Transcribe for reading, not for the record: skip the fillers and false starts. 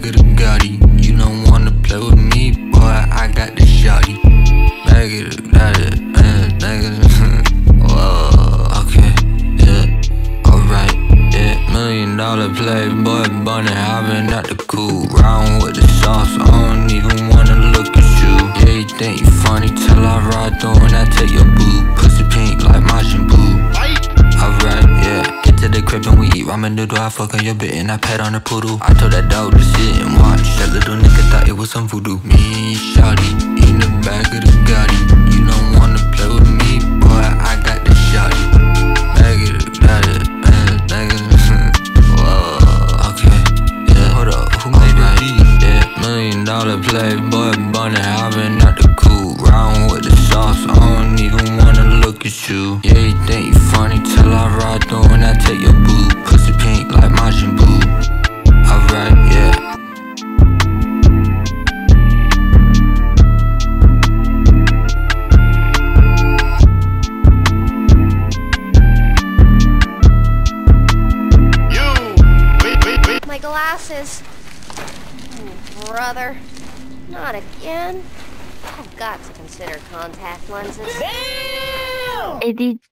back of the Gotti. You don't wanna play with me, boy, I got the shawty. Back of the Gotti, back of the whoa, okay, yeah, alright, yeah. $1 million playboy bunny, I've been at the cool round with the sauce. I don't even wanna look at you. Yeah, you think you funny till I ride through and I take your boo. Pussy pink like Majin Buu. Alright, yeah. Get to the crib and we eat ramen noodle. I fuck on your bit and I pet on the poodle. I told that dog to sit and watch. That little nigga thought it was some voodoo. Me, shawty, in the back of the Gotti. You don't wanna play with me, boy, I got the shawty. Back of the Gotti, back of the whoa, okay, yeah. Hold up, who made the beat? Yeah, $1 million playboy bunny, I've been at the cool round with the sauce. I don't even wanna look at you. Yeah, you think you funny till I ride through and I take your boo. Pussy pink like Majin Buu. Alright, yeah. My glasses. Oh, brother. Not again. I've got to consider contact lenses. Eddie